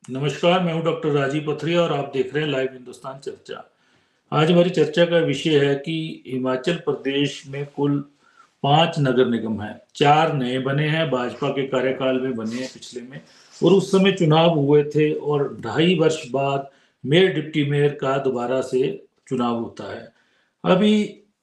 नमस्कार, मैं हूं डॉक्टर राजीव पथरिया और आप देख रहे हैं लाइव हिंदुस्तान चर्चा। आज हमारी चर्चा का विषय है कि हिमाचल प्रदेश में कुल 5 नगर निगम हैं। 4 नए बने हैं, भाजपा के कार्यकाल में बने हैं पिछले में, और उस समय चुनाव हुए थे और 2.5 वर्ष बाद मेयर डिप्टी मेयर का दोबारा से चुनाव होता है। अभी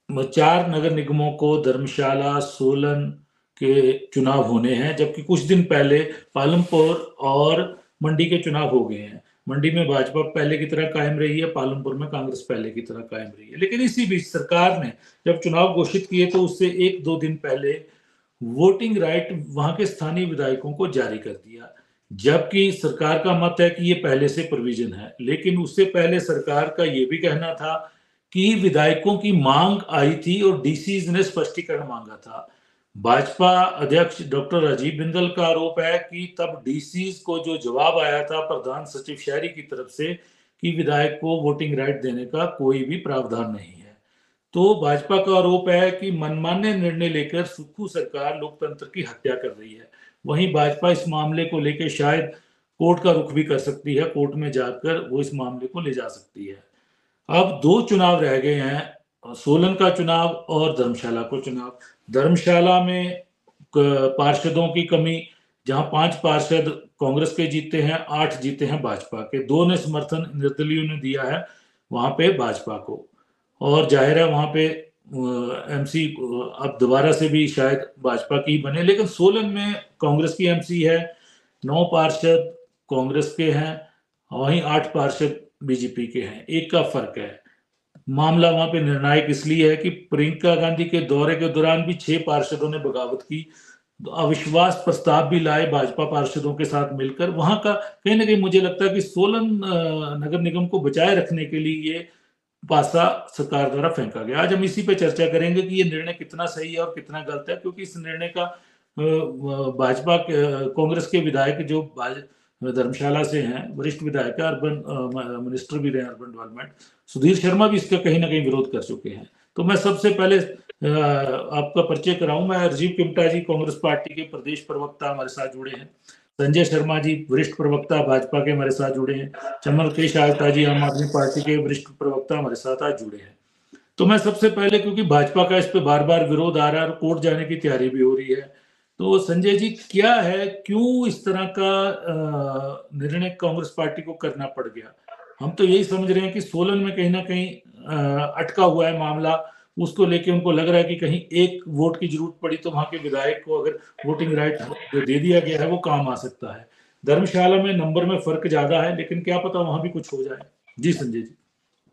4 नगर निगमों को धर्मशाला, सोलन के चुनाव होने हैं, जबकि कुछ दिन पहले पालमपुर और मंडी के चुनाव हो गए हैं। मंडी में भाजपा पहले की तरह कायम रही है, पालमपुर में कांग्रेस पहले की तरह कायम रही है। लेकिन इसी बीच सरकार ने जब चुनाव घोषित किए तो उससे 1-2 दिन पहले वोटिंग राइट वहां के स्थानीय विधायकों को जारी कर दिया, जबकि सरकार का मत है कि ये पहले से प्रोविजन है। लेकिन उससे पहले सरकार का ये भी कहना था कि विधायकों की मांग आई थी और डीसीज ने स्पष्टीकरण मांगा था। भाजपा अध्यक्ष डॉक्टर राजीव बिंदल का आरोप है कि तब डीसीज को जो जवाब आया था प्रधान सचिव शहरी की तरफ से कि विधायक को वोटिंग राइट देने का कोई भी प्रावधान नहीं है, तो भाजपा का आरोप है कि मनमाने निर्णय लेकर सुक्खू सरकार लोकतंत्र की हत्या कर रही है। वहीं भाजपा इस मामले को लेकर शायद कोर्ट का रुख भी कर सकती है, कोर्ट में जाकर वो इस मामले को ले जा सकती है। अब 2 चुनाव रह गए हैं, सोलन का चुनाव और धर्मशाला को चुनाव। धर्मशाला में पार्षदों की कमी, जहां 5 पार्षद कांग्रेस के जीते हैं, 8 जीते हैं भाजपा के। 2 ने समर्थन निर्दलीयों ने दिया है वहां पे भाजपा को, और जाहिर है वहां पे एमसी अब दोबारा से भी शायद भाजपा की बने। लेकिन सोलन में कांग्रेस की एमसी है, 9 पार्षद कांग्रेस के हैं, वहीं 8 पार्षद बीजेपी के हैं, एक का फर्क है। मामला वहां पे निर्णायक इसलिए है कि प्रियंका गांधी के दौरे के दौरान भी 6 पार्षदों ने बगावत की, तो अविश्वास प्रस्ताव भी लाए भाजपा पार्षदों के साथ मिलकर। वहां का कहीं ना कहीं मुझे लगता है कि सोलन नगर निगम को बचाए रखने के लिए ये पासा सरकार द्वारा फेंका गया। आज हम इसी पे चर्चा करेंगे कि ये निर्णय कितना सही है और कितना गलत है, क्योंकि इस निर्णय का भाजपा कांग्रेस के विधायक जो धर्मशाला से हैं, वरिष्ठ विधायक है, अर्बन मिनिस्टर भी रहे अर्बन डेवलपमेंट, सुधीर शर्मा भी इसका कहीं ना कहीं विरोध कर चुके हैं। तो मैं सबसे पहले आपका परिचय कराऊं। मैं राजीव किमटा जी, कांग्रेस पार्टी के प्रदेश प्रवक्ता हमारे साथ जुड़े हैं। संजय शर्मा जी, वरिष्ठ प्रवक्ता भाजपा के, हमारे साथ जुड़े हैं। चमनकेश आयता जी, आम आदमी पार्टी के वरिष्ठ प्रवक्ता, हमारे साथ आज जुड़े हैं। तो मैं सबसे पहले, क्योंकि भाजपा का इस पे बार बार विरोध आ रहा है और कोर्ट जाने की तैयारी भी हो रही है, तो संजय जी क्या है, क्यों इस तरह का निर्णय कांग्रेस पार्टी को करना पड़ गया? हम तो यही समझ रहे हैं कि सोलन में कहीं ना कहीं अटका हुआ है मामला, उसको लेके उनको लग रहा है कि कहीं एक वोट की जरूरत पड़ी तो वहां के विधायक को अगर वोटिंग राइट जो दे दिया गया है वो काम आ सकता है। धर्मशाला में नंबर में फर्क ज्यादा है, लेकिन क्या पता वहां भी कुछ हो जाए। जी संजय जी।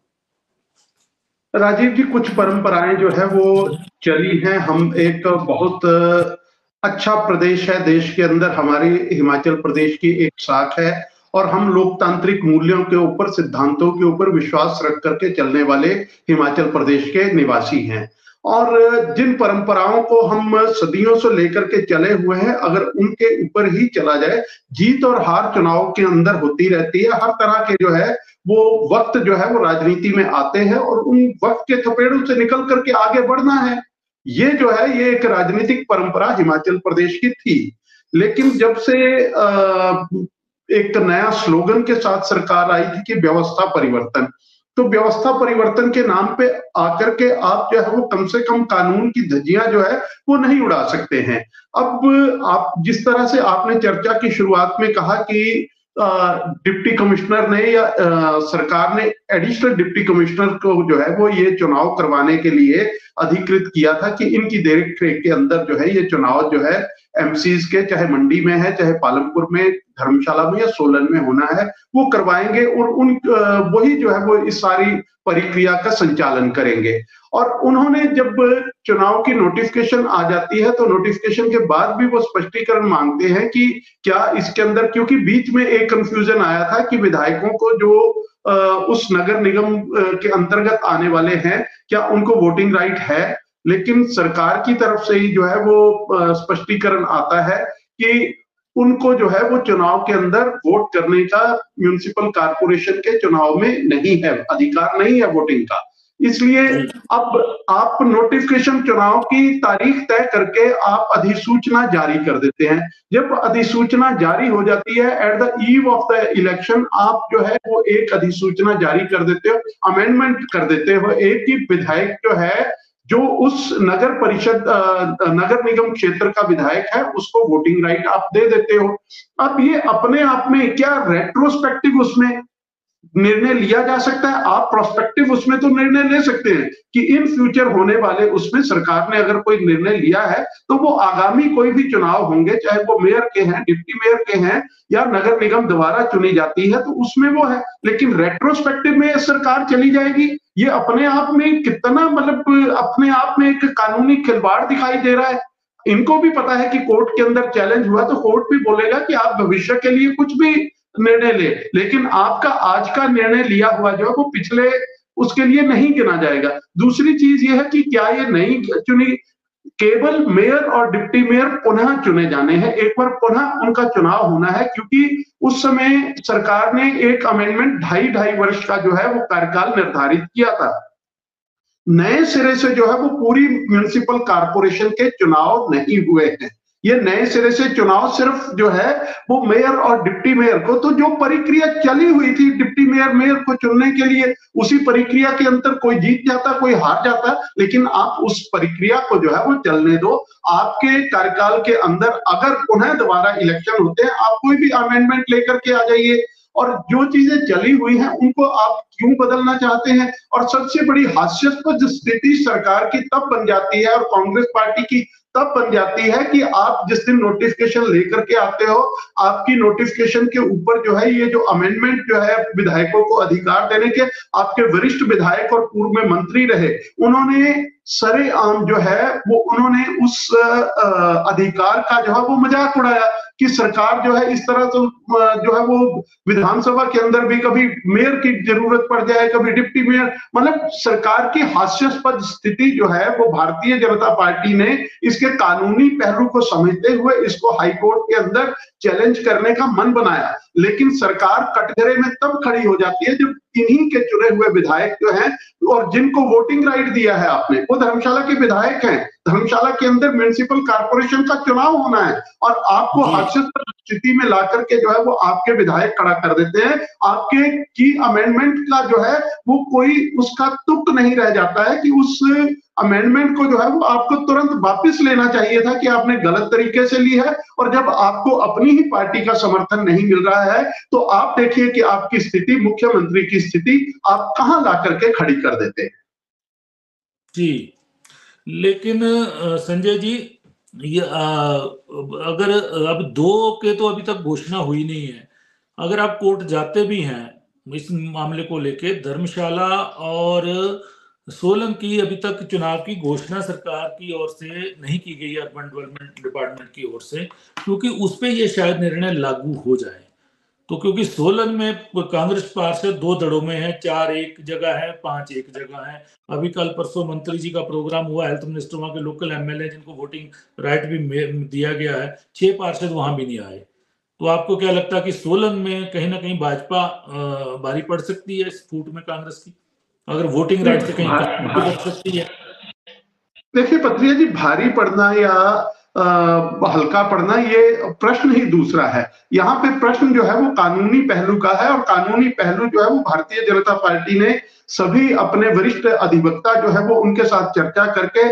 राजीव जी, कुछ परंपराएं जो है वो चली हैं। हम एक बहुत अच्छा प्रदेश है, देश के अंदर हमारी हिमाचल प्रदेश की एक शाख है और हम लोकतांत्रिक मूल्यों के ऊपर, सिद्धांतों के ऊपर विश्वास रख करके चलने वाले हिमाचल प्रदेश के निवासी हैं। और जिन परंपराओं को हम सदियों से लेकर के चले हुए हैं, अगर उनके ऊपर ही चला जाए, जीत और हार चुनाव के अंदर होती रहती है। हर तरह के जो है वो वक्त जो है वो राजनीति में आते हैं और उन वक्त के थपेड़ों से निकल करके आगे बढ़ना है। ये जो है ये एक राजनीतिक परंपरा हिमाचल प्रदेश की थी। लेकिन जब से एक नया स्लोगन के साथ सरकार आई थी कि व्यवस्था परिवर्तन, तो व्यवस्था परिवर्तन के नाम पे आकर के आप जो है वो कम से कम कानून की धज्जियां जो है वो नहीं उड़ा सकते हैं। अब आप जिस तरह से आपने चर्चा की शुरुआत में कहा कि डिप्टी कमिश्नर ने या सरकार ने एडिशनल डिप्टी कमिश्नर को जो है वो ये चुनाव करवाने के लिए अधिकृत किया था कि इनकी देख रेख के अंदर जो है ये चुनाव जो है एमसीज के, चाहे मंडी में है, चाहे पालमपुर में, धर्मशाला में या सोलन में होना है, वो करवाएंगे और उन वही जो है वो इस सारी प्रक्रिया का संचालन करेंगे। और उन्होंने जब चुनाव की नोटिफिकेशन आ जाती है तो नोटिफिकेशन के बाद भी वो स्पष्टीकरण मांगते हैं कि क्या इसके अंदर, क्योंकि बीच में एक कंफ्यूजन आया था कि विधायकों को जो उस नगर निगम के अंतर्गत आने वाले हैं क्या उनको वोटिंग राइट है। लेकिन सरकार की तरफ से ही जो है वो स्पष्टीकरण आता है कि उनको जो है वो चुनाव के अंदर वोट करने का म्युनिसिपल कारपोरेशन के चुनाव में नहीं है, अधिकार नहीं है वोटिंग का। इसलिए जी अब आप नोटिफिकेशन चुनाव की तारीख तय करके आप अधिसूचना जारी कर देते हैं। जब अधिसूचना जारी हो जाती है at the eve of the election, आप जो है वो एक अधिसूचना जारी कर देते हो, अमेंडमेंट कर देते हो। एक ही विधायक जो है, जो उस नगर परिषद नगर निगम क्षेत्र का विधायक है, उसको वोटिंग राइट आप दे देते हो। अब ये अपने आप में क्या रेट्रोस्पेक्टिव उसमें निर्णय लिया जा सकता है? आप प्रोस्पेक्टिव उसमें तो निर्णय ले सकते हैं कि इन फ्यूचर होने वाले उसमें सरकार ने अगर कोई निर्णय लिया है तो वो आगामी कोई भी चुनाव होंगे, चाहे वो मेयर के हैं, डिप्टी मेयर के हैं या नगर निगम दोबारा चुनी जाती है, तो उसमें वो है। लेकिन रेट्रोस्पेक्टिव में सरकार चली जाएगी, ये अपने आप में कितना मतलब अपने आप में एक कानूनी खिलवाड़ दिखाई दे रहा है। इनको भी पता है कि कोर्ट के अंदर चैलेंज हुआ तो कोर्ट भी बोलेगा कि आप भविष्य के लिए कुछ भी निर्णय ले, लेकिन आपका आज का निर्णय लिया हुआ जो है वो पिछले उसके लिए नहीं गिना जाएगा। दूसरी चीज ये है कि क्या ये नई चुनी केवल मेयर और डिप्टी मेयर पुनः चुने जाने हैं, एक बार पुनः उनका चुनाव होना है, क्योंकि उस समय सरकार ने एक अमेंडमेंट 2.5 वर्ष का जो है वो कार्यकाल निर्धारित किया था। नए सिरे से जो है वो पूरी म्युनिसिपल कॉर्पोरेशन के चुनाव नहीं हुए हैं। ये नए सिरे से चुनाव सिर्फ जो है वो मेयर और डिप्टी मेयर को, तो जो प्रक्रिया चली हुई थी डिप्टी मेयर मेयर को चुनने के लिए, उसी प्रक्रिया के अंदर कोई जीत जाता कोई हार जाता, लेकिन आप उस प्रक्रिया को जो है वो चलने दो। आपके कार्यकाल के अंदर अगर पुनः दोबारा इलेक्शन होते हैं, आप कोई भी अमेंडमेंट लेकर के आ जाइए, और जो चीजें चली हुई हैं उनको आप क्यों बदलना चाहते हैं? और सबसे बड़ी हास्यास्पद स्थिति सरकार की तब बन जाती है और कांग्रेस पार्टी की तब बन जाती है कि आप जिस दिन नोटिफिकेशन लेकर के आते हो, आपकी नोटिफिकेशन के ऊपर जो है ये जो अमेंडमेंट जो है विधायकों को अधिकार देने के, आपके वरिष्ठ विधायक और पूर्व में मंत्री रहे, उन्होंने सरेआम जो है वो उन्होंने उस अधिकार का जो है वो मजाक उड़ाया कि सरकार जो है इस तरह से जो है वो विधानसभा के अंदर भी कभी मेयर की जरूरत पड़ जाए, कभी डिप्टी मेयर, मतलब सरकार की हास्यास्पद स्थिति जो है वो भारतीय जनता पार्टी ने इसके कानूनी पहलू को समझते हुए इसको हाईकोर्ट के अंदर चैलेंज करने का मन बनाया। लेकिन सरकार कटघरे में तब खड़ी हो जाती है जब इन्हीं के चुने हुए विधायक जो हैं और जिनको वोटिंग राइट दिया है आपने, वो धर्मशाला के विधायक हैं। धर्मशाला के अंदर म्युनिसिपल कॉर्पोरेशन का चुनाव होना है और आपको जी हास्यास्पद स्थिति में ला करके जो है वो आपके विधायक खड़ा कर देते हैं। आपके की अमेंडमेंट का जो है वो कोई उसका तुक नहीं रह जाता है कि उस अमेंडमेंट को जो है वो आपको तुरंत वापस लेना चाहिए था कि आपने गलत तरीके से ली है। और जब आपको अपनी ही पार्टी का समर्थन नहीं मिल रहा है तो आप देखिए कि आपकी स्थिति, मुख्यमंत्री की स्थिति आप कहां ला करके खड़ी कर देते हैं। जी। लेकिन संजय जी, ये अगर अब 2 के तो अभी तक घोषणा हुई नहीं है। अगर आप कोर्ट जाते भी हैं इस मामले को लेके, धर्मशाला और सोलन की अभी तक चुनाव की घोषणा सरकार की ओर से नहीं की गई है, अर्बन डेवलपमेंट डिपार्टमेंट की ओर से, क्योंकि उस पे ये शायद निर्णय लागू हो जाए। तो क्योंकि सोलन में कांग्रेस पार्षद 2 दड़ों में है, 4 एक जगह है, 5 एक जगह है। अभी कल परसों मंत्री जी का प्रोग्राम हुआ, हेल्थ मिनिस्टर वहां के लोकल एमएलए जिनको वोटिंग राइट भी दिया गया है, 6 पार्षद वहां भी नहीं आए। तो आपको क्या लगता है कि सोलन में कहीं ना कहीं भाजपा भारी पड़ सकती है इस फूट में कांग्रेस की, अगर वोटिंग राइट से कहीं पड़ सकती है? देखिए पत्रिया जी, भारी पड़ना या हल्का पड़ना ये प्रश्न ही दूसरा है। यहाँ पे प्रश्न जो है वो कानूनी पहलू का है और कानूनी पहलू जो है वो भारतीय जनता पार्टी ने सभी अपने वरिष्ठ अधिवक्ता जो है वो उनके साथ चर्चा करके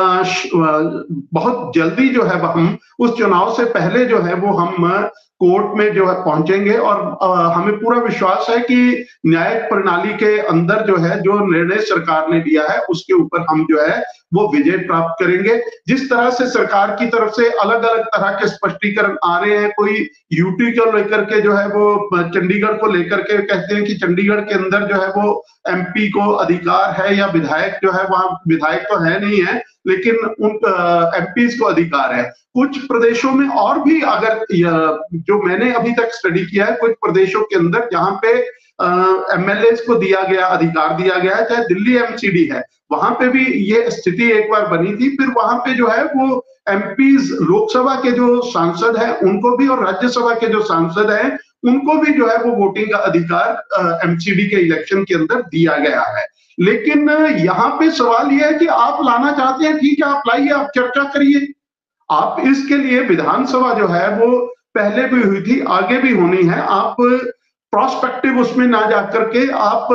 बहुत जल्दी जो है हम उस चुनाव से पहले जो है वो हम कोर्ट में जो है पहुंचेंगे और हमें पूरा विश्वास है कि न्यायिक प्रणाली के अंदर जो है जो निर्णय सरकार ने लिया है उसके ऊपर हम जो है वो विजय प्राप्त करेंगे। जिस तरह से सरकार की तरफ से अलग अलग तरह के स्पष्टीकरण आ रहे हैं, कोई यूटी को लेकर के जो है वो चंडीगढ़ को लेकर के कहते हैं कि चंडीगढ़ के अंदर जो है वो एमपी को अधिकार है या विधायक जो है वहां विधायक तो है नहीं है लेकिन उन एमपीज को अधिकार है। कुछ प्रदेशों में और भी अगर जो मैंने अभी तक स्टडी किया है, कुछ प्रदेशों के अंदर जहां पे एमएलए को दिया गया अधिकार दिया गया है, चाहे दिल्ली एमसीडी है वहां पे भी ये स्थिति एक बार बनी थी। फिर वहां पे जो है वो एमपीज लोकसभा के जो सांसद हैं उनको भी और राज्यसभा के जो सांसद हैं उनको भी जो है वो वोटिंग का अधिकार एमसीडी के इलेक्शन के अंदर दिया गया है। लेकिन यहाँ पे सवाल यह है कि आप लाना चाहते हैं, ठीक है, आप लाइए, आप चर्चा करिए। आप इसके लिए विधानसभा जो है वो पहले भी हुई थी, आगे भी होनी है। आप प्रोस्पेक्टिव उसमें ना जाकर के आप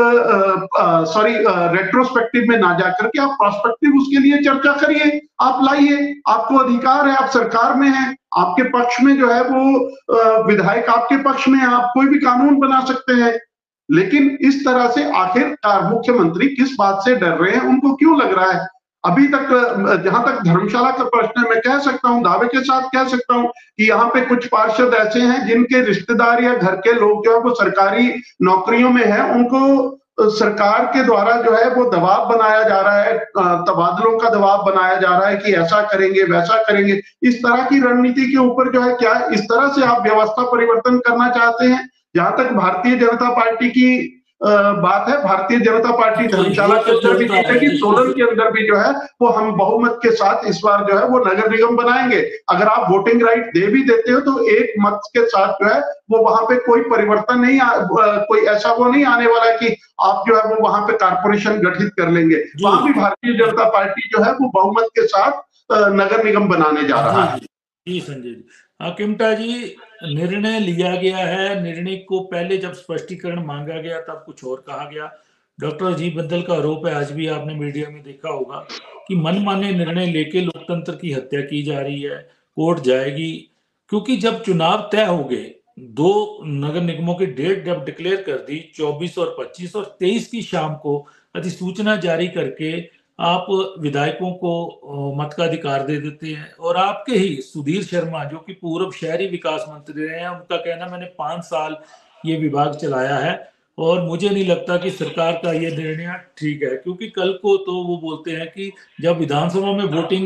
रेट्रोस्पेक्टिव में ना जाकर के आप प्रोस्पेक्टिव उसके लिए चर्चा करिए, आप लाइए, आपको अधिकार है, आप सरकार में हैं, आपके पक्ष में जो है वो विधायक आपके पक्ष में, आप कोई भी कानून बना सकते हैं। लेकिन इस तरह से आखिरकार मुख्यमंत्री किस बात से डर रहे हैं, उनको क्यों लग रहा है? अभी तक जहां तक धर्मशाला का प्रश्न है, मैं कह सकता हूं, दावे के साथ कह सकता हूं कि यहाँ पे कुछ पार्षद ऐसे हैं जिनके रिश्तेदार या घर के लोग जो है वो सरकारी नौकरियों में है, उनको सरकार के द्वारा जो है वो दबाव बनाया जा रहा है, तबादलों का दबाव बनाया जा रहा है कि ऐसा करेंगे वैसा करेंगे। इस तरह की रणनीति के ऊपर जो है, क्या इस तरह से आप व्यवस्था परिवर्तन करना चाहते हैं? जहां तक भारतीय जनता पार्टी की बात है, भारतीय जनता पार्टी धर्मशाला के अंदर भी जीतेगी, सोलन के अंदर भी जो है वो हम बहुमत के साथ इस बार जो है वो नगर निगम बनाएंगे। अगर आप वोटिंग राइट दे भी देते हो तो एक मत के साथ जो है वो वहां पे कोई परिवर्तन नहीं, कोई ऐसा वो नहीं आने वाला कि आप जो है वो वहां पे कारपोरेशन गठित कर लेंगे। वहां भी भारतीय जनता पार्टी जो है वो बहुमत के साथ नगर निगम बनाने जा रहा है। जी संजय जी, किमटा जी, निर्णय लिया गया है, निर्णय को पहले जब स्पष्टीकरण मांगा गया तब कुछ और कहा गया। डॉक्टर अजीत बंदल का आरोप है, आज भी आपने मीडिया में देखा होगा, कि मनमाने निर्णय लेके लोकतंत्र की हत्या की जा रही है, कोर्ट जाएगी। क्योंकि जब चुनाव तय हो गए, 2 नगर निगमों की डेट जब डिक्लेयर कर दी, 24 और 25 और 23 की शाम को अधिसूचना जारी करके आप विधायकों को मत का अधिकार दे देते हैं। और आपके ही सुधीर शर्मा, जो कि पूर्व शहरी विकास मंत्री रहे हैं, उनका कहना, मैंने 5 साल ये विभाग चलाया है और मुझे नहीं लगता कि सरकार का ये निर्णय ठीक है। क्योंकि कल को तो वो बोलते हैं कि जब विधानसभा में वोटिंग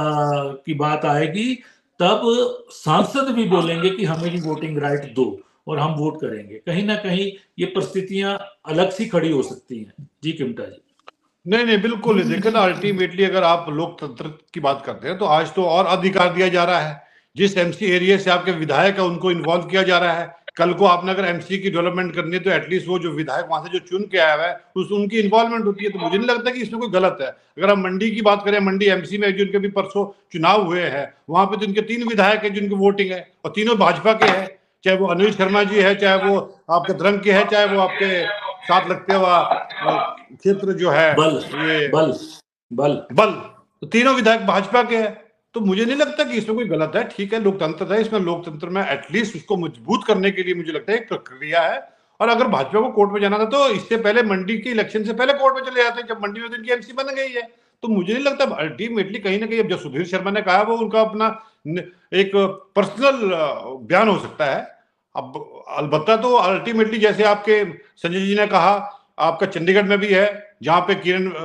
की बात आएगी तब सांसद भी बोलेंगे कि हमें भी वोटिंग राइट दो और हम वोट करेंगे। कहीं ना कहीं ये परिस्थितियां अलग सी खड़ी हो सकती हैं। जी किमटा जी। नहीं बिल्कुल नहीं। देखिए ना, अल्टीमेटली अगर आप लोकतंत्र की बात करते हैं तो आज तो और अधिकार दिया जा रहा है। जिस एमसी एरिया से आपके विधायक है उनको इन्वॉल्व किया जा रहा है। कल को आपने अगर एमसी की डेवलपमेंट करनी है तो एटलीस्ट वो जो विधायक वहां से जो चुन के आया है उनकी इन्वॉल्वमेंट होती है। तो मुझे नहीं लगता कि इसमें कोई गलत है। अगर हम मंडी की बात करें, मंडी एमसी में जिनके भी परसों चुनाव हुए हैं, वहां पे तो इनके 3 विधायक है जिनकी वोटिंग है और तीनों भाजपा के हैं। चाहे वो अनिल शर्मा जी है, चाहे वो आपके द्रंग के है, चाहे वो आपके साथ लगते हुआ क्षेत्र जो है बल, तो तीनों विधायक भाजपा के हैं। तो मुझे नहीं लगता कि इसमें कोई गलत है। ठीक है, लोकतंत्र है, इसमें लोकतंत्र में एटलीस्ट उसको मजबूत करने के लिए मुझे लगता है एक प्रक्रिया है। और अगर भाजपा को कोर्ट में जाना था तो इससे पहले मंडी के इलेक्शन से पहले कोर्ट में चले जाते, जब मंडी में तो इनकी एमसी बन गई है। तो मुझे नहीं लगता, अल्टीमेटली कहीं ना कहीं अब जो सुधीर शर्मा ने कहा वो उनका अपना एक पर्सनल बयान हो सकता है। अब अलबत्ता तो अल्टीमेटली जैसे आपके संजय जी ने कहा, आपका चंडीगढ़ में भी है जहां पे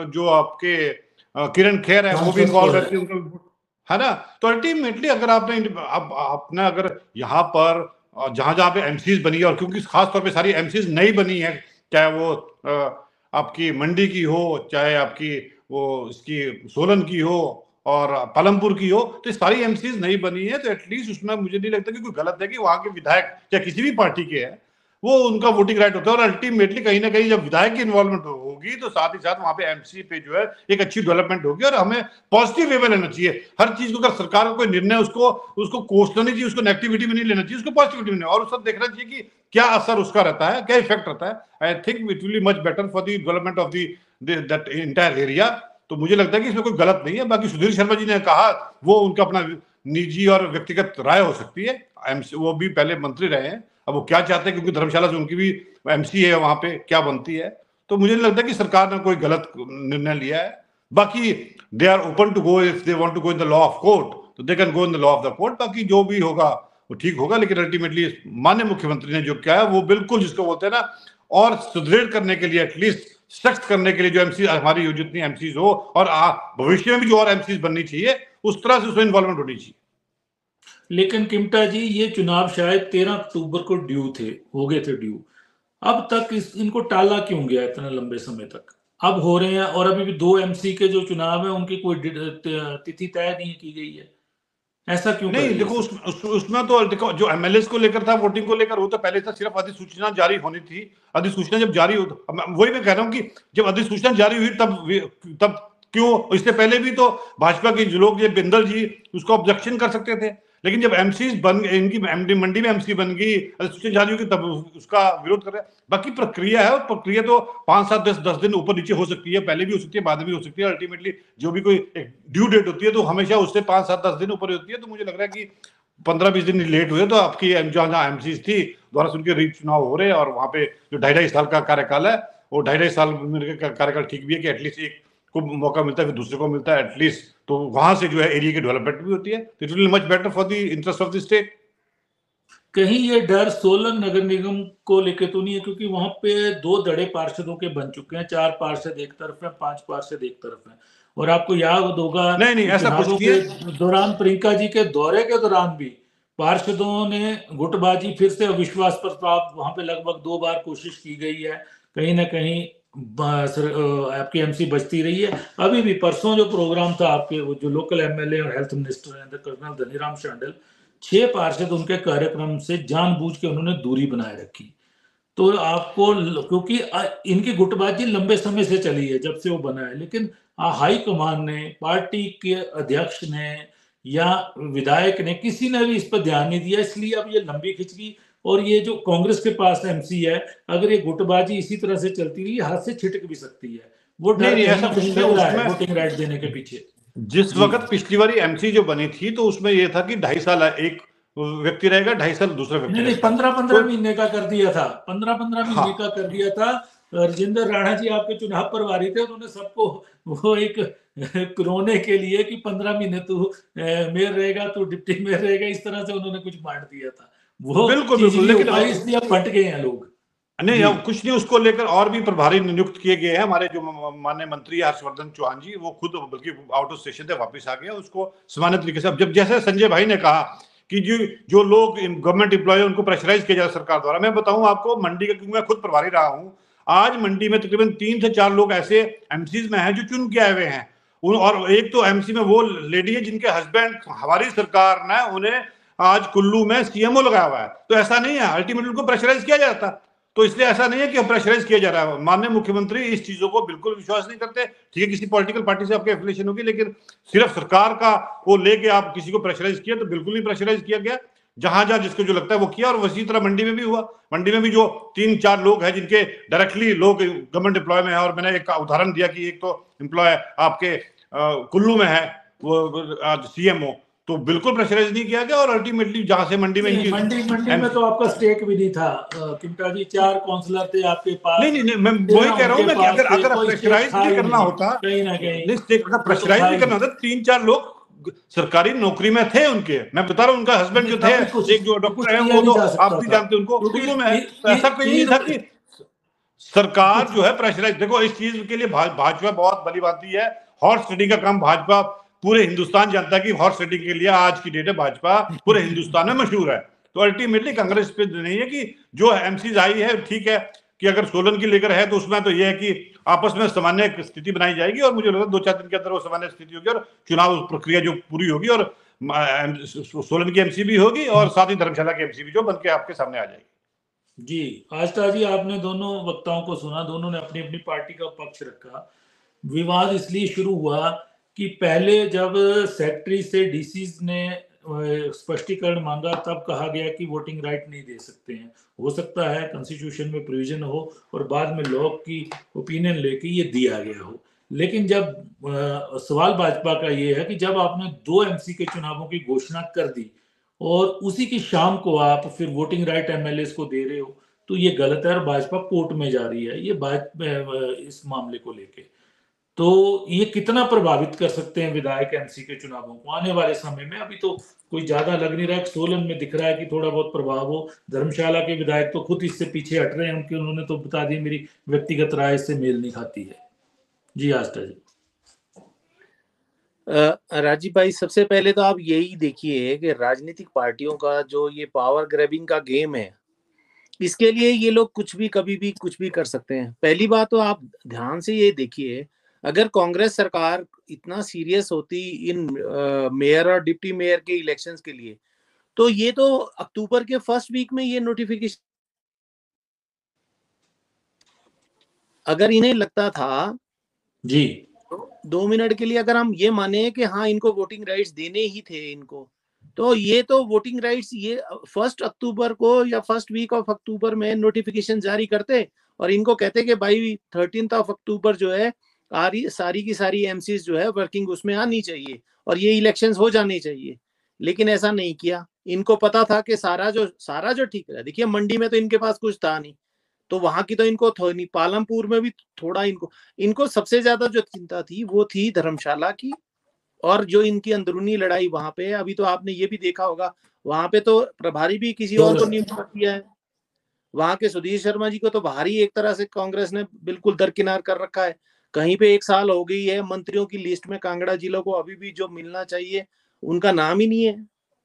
किरण खेर है वो भी इन्वॉल्व रहती है, है ना। तो अल्टीमेटली अगर आपने अगर यहाँ पर जहां पे एमसीज बनी है, और क्योंकि खास तौर पे सारी एमसीज नई बनी है, चाहे वो आपकी मंडी की हो, चाहे आपकी वो इसकी सोलन की हो और पालमपुर की हो, तो सारी एमसीज नहीं बनी है। तो एटलीस्ट उसमें मुझे नहीं लगता कि कोई गलत है कि वहां के विधायक चाहे किसी भी पार्टी के हैं वो उनका वोटिंग राइट होता है। और अल्टीमेटली कहीं ना कहीं जब विधायक की इन्वॉल्वमेंट होगी तो साथ ही साथ वहां पे एमसी पे जो है एक अच्छी डेवलपमेंट होगी। और हमें पॉजिटिव वे में लेना चाहिए हर चीज को। अगर सरकार का कोई निर्णय उसको कोसना नहीं चाहिए, उसको नेगेटिविटी में नहीं लेना चाहिए, उसको पॉजिटिविटी में, और उसको देखना चाहिए कि क्या असर उसका रहता है, क्या इफेक्ट रहता है। I think it will be much better for the development of that entire area. तो मुझे लगता है कि इसमें कोई गलत नहीं है। बाकी सुधीर शर्मा जी ने कहा वो उनका अपना निजी और व्यक्तिगत राय हो सकती है। वो भी पहले मंत्री रहे हैं, अब वो क्या चाहते हैं, क्योंकि धर्मशाला से उनकी भी एमसी है, वहां पे क्या बनती है। तो मुझे नहीं लगता कि सरकार ने कोई गलत निर्णय लिया है। बाकी they are open to go, if they want to go in the law of court तो they can go in the law of the court. बाकी जो भी होगा वो ठीक होगा। लेकिन अल्टीमेटली माननीय मुख्यमंत्री ने जो किया है वो बिल्कुल, जिसको बोलते हैं ना, और सुदृढ़ करने के लिए, एटलीस्ट सख्त करने के लिए, जो एमसी हमारी जितनी एमसीज हो और भविष्य में भी जो और एमसीज बननी चाहिए उस तरह से उसमें इन्वॉल्वमेंट होनी चाहिए। लेकिन किमटा जी, ये चुनाव शायद 13 अक्टूबर को हो गए थे ड्यू। अब तक इनको टाला क्यों गया इतना लंबे समय तक? अब हो रहे हैं और अभी भी 2 एमसी के जो चुनाव है उनकी कोई तिथि तय नहीं की गई है। ऐसा क्यों कर नहीं रही है देखो, सर? उसमें तो देखो जो एमएलएस को लेकर था, वोटिंग को लेकर, वो तो पहले से सिर्फ अधिसूचना जारी होनी थी। अधिसूचना जब जारी हो, वही मैं कह रहा हूँ कि जब अधिसूचना जारी हुई तब क्यों, इससे पहले भी तो भाजपा के जो लोग, ये बिंदल जी, उसको ऑब्जेक्शन कर सकते थे। लेकिन जब एमसी बन, इनकी मंडी में एमसी बन गई, अधिसूचना जारी होगी, तब उसका विरोध कर रहे हैं। बाकी प्रक्रिया है, और प्रक्रिया तो 5, 7, 10 दिन ऊपर नीचे हो सकती है, पहले भी हो सकती है, बाद में भी हो सकती है। अल्टीमेटली जो भी कोई ड्यू डेट होती है तो हमेशा उससे 5, 7, 10 दिन ऊपर होती है। तो मुझे लग रहा है कि 15-20 दिन लेट हुए तो आपकी जहाँ एमसी थी द्वारा सुन के रीच चुनाव हो रहे हैं, और वहां पे जो 2.5 साल का कार्यकाल है, वो 2.5 साल मेरे कार्यकाल ठीक भी है कि एटलीस्ट एक को मौका मिलता है, फिर दूसरे को मिलता है एटलीस्ट, तो वहां से जो है एरिया की डेवलपमेंट भी होती है। It will much better for the interest of the state. कहीं ये डर सोलन नगर निगम को लेके तो नहीं है, क्योंकि वहां पे 2 दड़े पार्षदों के बन चुके हैं, 4 पार्षद एक तरफ है, 5 पार्षद एक तरफ है। और आपको याद होगा नहीं नहीं, ऐसा कुछ चुनावों नहीं के है। दौरान, प्रियंका जी के दौरे के दौरान भी पार्षदों ने गुटबाजी, फिर से अविश्वास प्रस्ताव, वहां पे लगभग 2 बार कोशिश की गई है। कहीं ना कहीं आपकी एमसी बचती रही है। अभी भी परसों जो प्रोग्राम था आपके, वो जो लोकल एमएलए और हेल्थ मिनिस्टर हैं कर्नल धनीराम शांडिल, 6 पार्षद उनके कार्यक्रम से जानबूझ के उन्होंने दूरी बनाए रखी। तो आपको क्योंकि इनकी गुटबाजी लंबे समय से चली है, जब से वो बना है, लेकिन हाई कमान ने, पार्टी के अध्यक्ष ने या विधायक ने, किसी ने भी इस पर ध्यान नहीं दिया, इसलिए अब ये लंबी खिंच गई। और ये जो कांग्रेस के पास एमसी है, अगर ये गुटबाजी इसी तरह से चलती रही, हाथ से छिटक भी सकती है। वो नहीं डर नहीं, कहीं ऐसा ना कुछ कहीं नहीं लग रहा है उसमें। वोटिंग राइट देने के पीछे। जिस जी वक्त पिछली बारी एमसी जो बनी थी, तो उसमें ये था कि 2.5 साल एक व्यक्ति रहेगा, 2.5 साल दूसरा व्यक्ति नहीं, रहेगा। 15-15 तो महीने का कर दिया था, 15-15 महीने का हाँ, कर दिया था। राजेंद्र राणा जी आपके चुनाव प्रभारी थे, उन्होंने सबको वो एक रोने के लिए कि 15 महीने तू मेयर रहेगा, तू डिप्टी मेयर रहेगा, इस तरह से उन्होंने कुछ बांट दिया था। वो बिल्कुल चीज बिल्कुल, नहीं हो लेकिन पाई, इसलिए अब बंट गए हैं लोग। नहीं, जी अब कुछ नहीं, उसको लेकर और भी प्रभारी नियुक्त किए गए हैं। हमारे जो माननीय मंत्री हर्षवर्धन चौहान जी, वो खुद बल्कि आउट ऑफ स्टेशन से वापस आ गए, उसको समान तरीके से। अब जब जैसे संजय भाई ने कहा कि जो लोग गवर्नमेंट एम्प्लॉय, उनको प्रेशराइज किया जाए सरकार द्वारा। मैं बताऊं आपको, मंडी का, क्योंकि मैं खुद प्रभारी रहा हूं, आज मंडी में तकरीबन 3 से 4 लोग ऐसे एमसीज में हैं जो चुन के आए हुए हैं। और एक तो एमसी में वो लेडी है जिनके हस्बैंड, हमारी सरकार ने उन्हें आज कुल्लू में सीएमओ लगाया हुआ है। तो ऐसा नहीं है, अल्टीमेटली उनको प्रेशराइज किया जाता। तो इसलिए ऐसा नहीं है कि प्रेशराइज किया जा रहा है। माननीय मुख्यमंत्री इस चीजों को बिल्कुल विश्वास नहीं करते। ठीक है, किसी पॉलिटिकल पार्टी से आपकी एफिलिएशन होगी, लेकिन सिर्फ सरकार का वो लेके आप किसी को प्रेशराइज किया, तो बिल्कुल नहीं प्रेशराइज किया गया। जहां जहां जिसको जो लगता है वो किया, और उसी तरह मंडी में भी हुआ। मंडी में भी जो 3-4 लोग हैं जिनके डायरेक्टली लोग गवर्नमेंट एम्प्लॉय में है, और मैंने एक उदाहरण दिया कि एक तो एम्प्लॉय आपके कुल्लू में है, वो सीएमओ, तो बिल्कुल प्रेशराइज नहीं किया गया। और अल्टीमेटली जहां से मंडी में इनकी मंडी में तो आपका स्टेक भी नहीं था, किमटा जी, 4 काउंसलर थे आपके नहीं पास, नहीं नहीं, मैं वही 13 कह रहा हूं उनके मैं कि पास अगर थे, अगर कोई स्टेक प्रेशराइज था भी ही करना नहीं होता, कहीं ना कहीं। नहीं, अगर वो तो प्रेशराइज था भी ही करना नहीं। होता, 3-4 लोग सरकारी नौकरी में थे उनके। मैं बता रहा हूं, उनका हस्बैंड जो थे, तभी कुछ एक जो कुछ डॉक्टर है, किया वो नहीं तो जा आप सकता भी था, जानते हैं, उनको क्योंकि कुल्लू में है। तो ऐसा कोई नहीं था कि सरकार कुछ जो है प्रेशराइज। देखो, इस चीज के लिए भाजपा बहुत भली भांति है। हॉर्स ट्रेडिंग का काम भाजपा, पूरे हिंदुस्तान जानता है कि हॉर्स ट्रेडिंग के लिए आज की डेट है भाजपा पूरे हिंदुस्तान में मशहूर है। तो अल्टीमेटली कांग्रेस पे नहीं है कि जो एमसीज आई है, ठीक है कि अगर सोलन की लेकर है, तो उसमें तो यह है कि आपस में सामान्य स्थिति बनाई जाएगी, और मुझे लगता है 2-4 दिन के अंदर वो सामान्य स्थिति होगी, और चुनाव प्रक्रिया जो पूरी होगी, और सोलन की एमसी भी होगी, और साथ ही धर्मशाला की एमसी भी जो बनके आपके सामने आ जाएगी। जी, आस्था जी, आपने दोनों वक्ताओं को सुना, दोनों ने अपनी अपनी पार्टी का पक्ष रखा। विवाद इसलिए शुरू हुआ कि पहले जब सेक्रेटरी से डीसीज ने स्पष्टीकरण मांगा, तब कहा गया कि वोटिंग राइट नहीं दे सकते हैं। हो सकता है कॉन्स्टिट्यूशन में प्रोविजन हो और बाद में लॉ की ओपिनियन लेके ये दिया गया हो। लेकिन जब सवाल भाजपा का ये है कि जब आपने 2 एमसी के चुनावों की घोषणा कर दी और उसी की शाम को आप फिर वोटिंग राइट एमएलए को दे रहे हो, तो ये गलत है और भाजपा कोर्ट में जा रही है ये इस मामले को लेके। तो ये कितना प्रभावित कर सकते हैं विधायक एमसी के चुनावों को आने वाले समय में? अभी तो कोई ज्यादा लग नहीं रहा है। सोलन में दिख रहा है कि थोड़ा बहुत प्रभाव हो। धर्मशाला के विधायक तो खुद इससे पीछे हट रहे हैं, उनके उन्होंने तो बता दिया मेरी व्यक्तिगत राय इससे मेल नहीं खाती है। जी आस्था जी। राजीव भाई, सबसे पहले तो आप यही देखिए कि राजनीतिक पार्टियों का जो ये पावर ग्रैबिंग का गेम है, इसके लिए ये लोग कुछ भी कभी भी कुछ भी कर सकते हैं। पहली बात तो आप ध्यान से ये देखिए, अगर कांग्रेस सरकार इतना सीरियस होती इन मेयर और डिप्टी मेयर के इलेक्शंस के लिए, तो ये तो अक्टूबर के फर्स्ट वीक में ये नोटिफिकेशन, अगर इन्हें लगता था जी 2 मिनट के लिए अगर हम ये माने कि हाँ इनको वोटिंग राइट्स देने ही थे इनको, तो ये तो वोटिंग राइट्स ये 1 अक्टूबर को या फर्स्ट वीक ऑफ अक्टूबर में नोटिफिकेशन जारी करते और इनको कहते कि भाई 13 अक्टूबर जो है सारी की सारी एमसीज जो है वर्किंग उसमें आनी चाहिए और ये इलेक्शंस हो जाने चाहिए। लेकिन ऐसा नहीं किया। इनको पता था कि सारा जो ठीक है, देखिए मंडी में तो इनके पास कुछ था नहीं, तो वहां की तो इनको नहीं, पालमपुर में भी थोड़ा इनको सबसे ज्यादा जो चिंता थी वो थी धर्मशाला की, और जो इनकी अंदरूनी लड़ाई वहां पे है। अभी तो आपने ये भी देखा होगा वहां पे तो प्रभारी भी किसी और को नियुक्त कर दिया है। वहां के सुधीर शर्मा जी को तो बाहर ही एक तरह से कांग्रेस ने बिल्कुल दरकिनार कर रखा है। कहीं पे 1 साल हो गई है, मंत्रियों की लिस्ट में कांगड़ा जिला को अभी भी जो मिलना चाहिए उनका नाम ही नहीं है।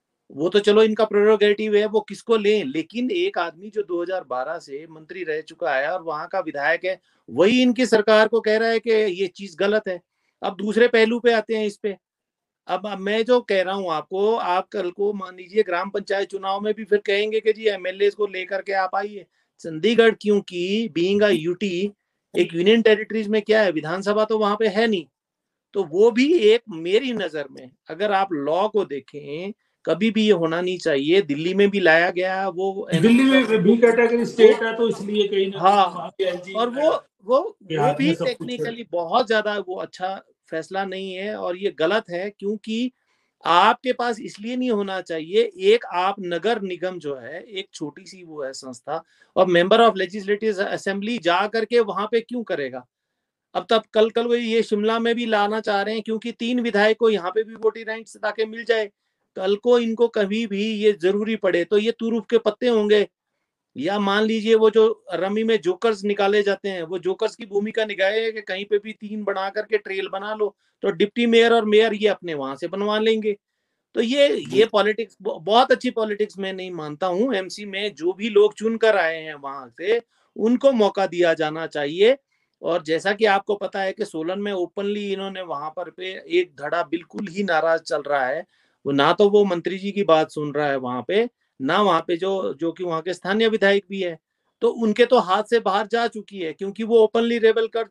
वो तो चलो इनका प्रेरोगेटिव है, वो किसको लें, लेकिन एक आदमी जो 2012 से मंत्री रह चुका है और वहां का विधायक है, वही इनकी सरकार को कह रहा है कि ये चीज गलत है। अब दूसरे पहलू पे आते हैं इस पे। अब मैं जो कह रहा हूं आपको, आप कल को मान लीजिए ग्राम पंचायत चुनाव में भी फिर कहेंगे कि जी एमएलए को लेकर के आप आइए चंडीगढ़, क्योंकि बीइंग अ यूटी एक यूनियन टेरिटरीज में क्या है, विधानसभा तो वहां पे है नहीं। तो वो भी एक, मेरी नजर में अगर आप लॉ को देखें, कभी भी ये होना नहीं चाहिए। दिल्ली में भी लाया गया, वो दिल्ली में बी कैटेगरी स्टेट है तो इसलिए कहीं ना हाँ, वहाँ के एलजी और वो हाथ भी में सब कुछ है। टेक्निकली बहुत ज्यादा वो अच्छा फैसला नहीं है और ये गलत है, क्योंकि आपके पास इसलिए नहीं होना चाहिए। एक आप नगर निगम जो है एक छोटी सी वो है संस्था, और मेंबर ऑफ लेजिस्लेटिव असेंबली जा करके वहां पे क्यों करेगा। अब तब कल वो ये शिमला में भी लाना चाह रहे हैं, क्योंकि 3 विधायक को यहाँ पे भी वोटिंग राइट्स ताकि मिल जाए। कल को इनको कभी भी ये जरूरी पड़े तो ये तुरुप के पत्ते होंगे। या मान लीजिए वो जो रमी में जोकर्स निकाले जाते हैं, वो जोकर्स की भूमिका निभाए है कि कहीं पे भी 3 बना करके ट्रेल बना लो, तो डिप्टी मेयर और मेयर ये अपने वहां से बनवा लेंगे। तो ये पॉलिटिक्स बहुत अच्छी पॉलिटिक्स मैं नहीं मानता हूँ। एमसी में जो भी लोग चुन कर आए हैं वहां से, उनको मौका दिया जाना चाहिए। और जैसा कि आपको पता है कि सोलन में ओपनली इन्होंने वहां पर पे एक धड़ा बिल्कुल ही नाराज चल रहा है। वो ना तो वो मंत्री जी की बात सुन रहा है वहां पे, ना वहां पे जो कि वहां के स्थानीय विधायक भी है, तो उनके तो हाथ से बाहर जा चुकी है, क्योंकि वो ओपनली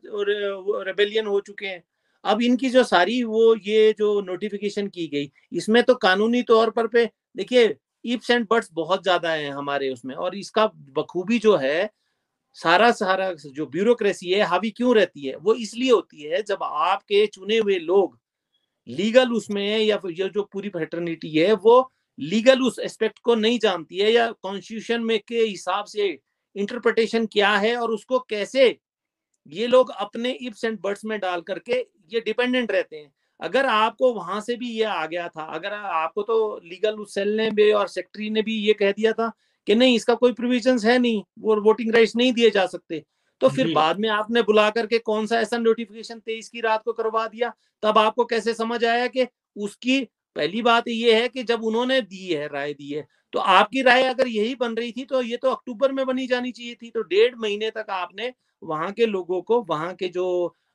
रेबेलियन हो चुके हैं। अब इनकी जो सारी वो ये जो नोटिफिकेशन की गई, इसमें तो कानूनी तौर पर पे देखिए इफ्स एंड बट्स बहुत ज्यादा है हमारे उसमें, और इसका बखूबी जो है सारा जो ब्यूरोक्रेसी है हावी क्यों रहती है, वो इसलिए होती है जब आपके चुने हुए लोग लीगल उसमें है, या फिर ये जो पूरी फ्रेटर्निटी है वो लीगल उस एस्पेक्ट को नहीं जानती है, या कॉन्स्टिट्यूशन में के हिसाब से इंटरप्रिटेशन क्या है और उसको कैसे ये लोग अपने इफ्स एंड बट्स में डाल करके ये डिपेंडेंट रहते हैं। अगर आपको वहां से भी ये आ गया था, अगर आपको तो लीगल उस सेल ने भी और सेक्रेटरी ने भी ये कह दिया था कि नहीं इसका कोई प्रोविजंस है नहीं, वो वोटिंग राइट्स नहीं दिए जा सकते, तो फिर बाद में आपने बुला करके कौन सा ऐसा नोटिफिकेशन 23 की रात को करवा दिया। तब आपको कैसे समझ आया कि उसकी पहली बात ये है कि जब उन्होंने दी है राय दी है, तो आपकी राय अगर यही बन रही थी तो ये तो अक्टूबर में बनी जानी चाहिए थी। तो 1.5 महीने तक आपने वहां के लोगों को, वहां के जो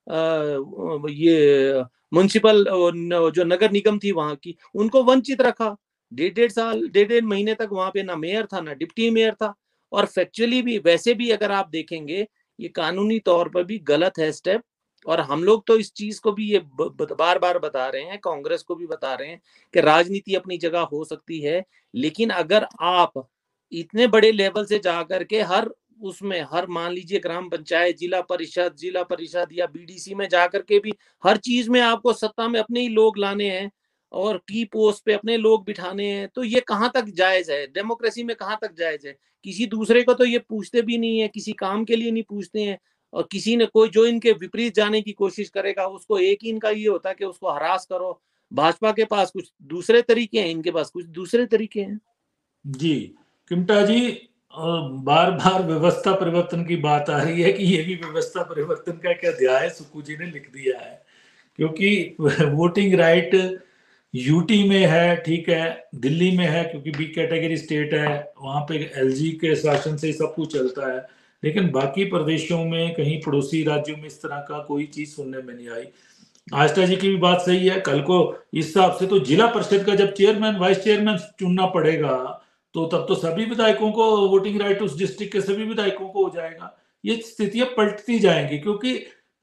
ये म्युनिसिपल जो नगर निगम थी वहां की, उनको वंचित रखा। 1.5 महीने तक वहां पे ना मेयर था ना डिप्टी मेयर था। और फैक्चुअली भी वैसे भी अगर आप देखेंगे ये कानूनी तौर पर भी गलत है स्टेप। और हम लोग तो इस चीज को भी ये बार बार बता रहे हैं, कांग्रेस को भी बता रहे हैं कि राजनीति अपनी जगह हो सकती है, लेकिन अगर आप इतने बड़े लेवल से जाकर के हर उसमें, हर मान लीजिए ग्राम पंचायत, जिला परिषद या बीडीसी में जाकर के भी हर चीज में आपको सत्ता में अपने ही लोग लाने हैं और की पोस्ट पे अपने लोग बिठाने हैं, तो ये कहाँ तक जायज है, डेमोक्रेसी में कहाँ तक जायज है। किसी दूसरे को तो ये पूछते भी नहीं है, किसी काम के लिए नहीं पूछते हैं। और किसी ने कोई जो इनके विपरीत जाने की कोशिश करेगा उसको एक ही इनका ये होता है कि उसको हरास करो। भाजपा के पास कुछ दूसरे तरीके हैं, इनके पास कुछ दूसरे तरीके हैं। जी किमटा जी, बार बार व्यवस्था परिवर्तन की बात आ रही है कि ये भी व्यवस्था परिवर्तन का क्या अध्याय सुक्कू जी ने लिख दिया है, क्योंकि वोटिंग राइट यूटी में है, ठीक है, दिल्ली में है क्योंकि बी कैटेगरी स्टेट है, वहां पे एलजी के शासन से सब कुछ चलता है, लेकिन बाकी प्रदेशों में, कहीं पड़ोसी राज्यों में इस तरह का कोई चीज सुनने में नहीं आई। आस्था जी की भी बात सही है, कल को इस हिसाब से तो जिला परिषद का जब चेयरमैन वाइस चेयरमैन चुनना पड़ेगा तो तब तो सभी विधायकों को वोटिंग राइट उस डिस्ट्रिक्ट के सभी विधायकों को हो जाएगा। ये स्थितियां पलटती जाएंगी, क्योंकि